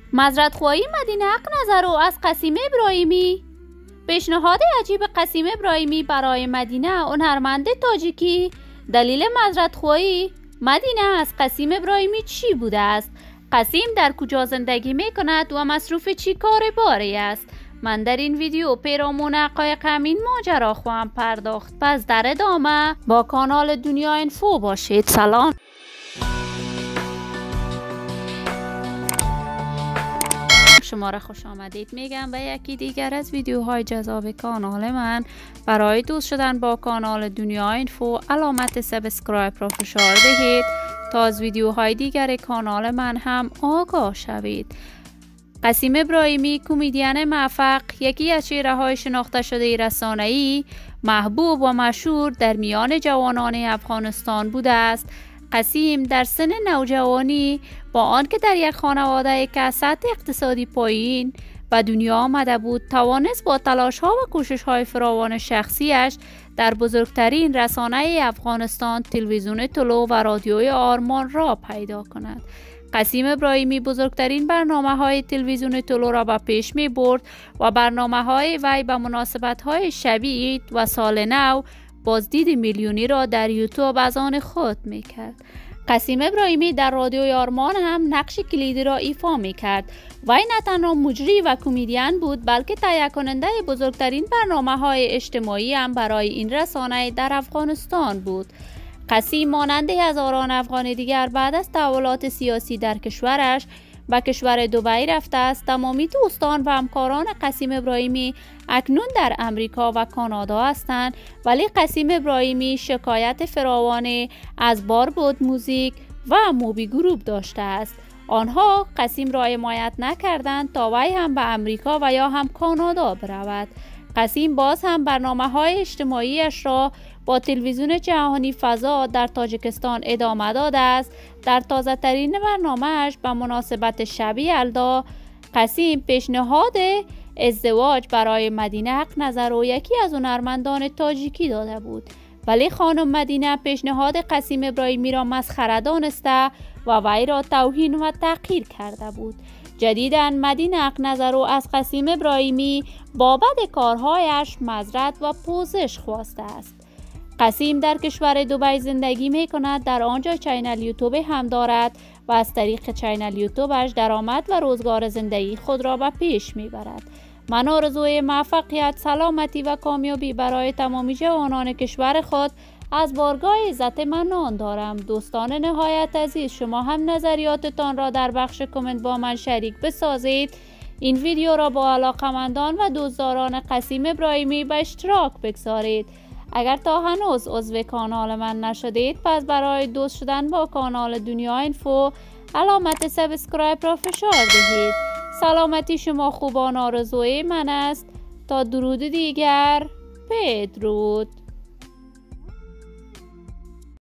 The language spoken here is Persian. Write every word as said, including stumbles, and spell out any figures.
مزرعه‌خواهی مدینه حق نظرو از قسیم ابراهیمی. پیشنهاد عجیب قسیم ابراهیمی برای مدینه هنرمند تاجیکی. دلیل مزرعه‌خواهی مدینه از قسیم ابراهیمی چی بوده است؟ قسیم در کجا زندگی می کند و مصروف چی کار باری است؟ من در این ویدیو پیرامون حقایق همین ماجرا خواهم پرداخت. پس در ادامه با کانال دنیا اینفو باشید. سلام. شما را خوش آمدید میگم به یکی دیگر از ویدیوهای جذاب کانال من. برای دوست شدن با کانال دنیا اینفو علامت سابسکرایب را فشار دهید تا از ویدیوهای دیگر کانال من هم آگاه شوید. قسیم ابراهیمی کمدین موفق، یکی از چهره‌های شناخته شده رسانه‌ای محبوب و مشهور در میان جوانان افغانستان بوده است. قسیم در سن نوجوانی با آنکه در یک خانواده که سطح اقتصادی پایین و دنیا آمده بود، توانست با تلاش ها و کوشش های فراوان شخصیش در بزرگترین رسانه افغانستان تلویزیون طلوع و رادیوی آرمان را پیدا کند. قسیم ابراهیمی بزرگترین برنامه های تلویزیون طلوع را به پیش می برد و برنامه های وی به مناسبت های شب عید و سال نو بازدید میلیونی را در یوتیوب از آن خود می کرد. قسیم ابراهیمی در رادیوی آرمان هم نقش کلیدی را ایفا می کرد. وی نه تنها مجری و کمدین بود، بلکه تهیه کننده بزرگترین برنامه های اجتماعی هم برای این رسانه در افغانستان بود. قسیم مانند هزاران افغان دیگر بعد از تحولات سیاسی در کشورش به کشور دبی رفته است. تمامی دوستان و همکاران قسیم ابراهیمی اکنون در امریکا و کانادا هستند، ولی قسیم ابراهیمی شکایت فراوان از باربود موزیک و موبی گروپ داشته است. آنها قسیم را حمایت نکردند تا وی هم به امریکا و یا هم کانادا برود. قسیم باز هم برنامه های اجتماعیش را با تلویزیون جهانی فضا در تاجیکستان ادامه داده است. در تازه ترین برنامهش به مناسبت شب یلدا، قسیم پیشنهاد ازدواج برای مدینه حق نظر و یکی از هنرمندان تاجیکی داده بود، ولی خانم مدینه پیشنهاد قسیم ابراهیمی را مسخره دانسته و وی را توهین و تحقیر کرده بود. جدیداً مدینه حق نظر و از قسیم ابراهیمی بابت کارهایش معذرت و پوزش خواسته است. قسیم در کشور دبی زندگی می کند، در آنجا چینل یوتیوب هم دارد و از طریق چینل یوتیوبش درآمد و روزگار زندگی خود را به پیش می برد. من آرزوی موفقیت، سلامتی و کامیابی برای تمامی جوانان کشور خود از بارگاه عزت منان دارم. دوستان نهایت عزیز، شما هم نظریاتتان را در بخش کامنت با من شریک بسازید. این ویدیو را با علاقمندان و دوستداران قسیم ابراهیمی به اشتراک بگذارید. اگر تا هنوز عضو کانال من نشدید، پس برای دوست شدن با کانال دنیا اینفو علامت سابسکرایب را فشار دهید. سلامتی شما خوبان آرزوی من است. تا درود دیگر، بدرود.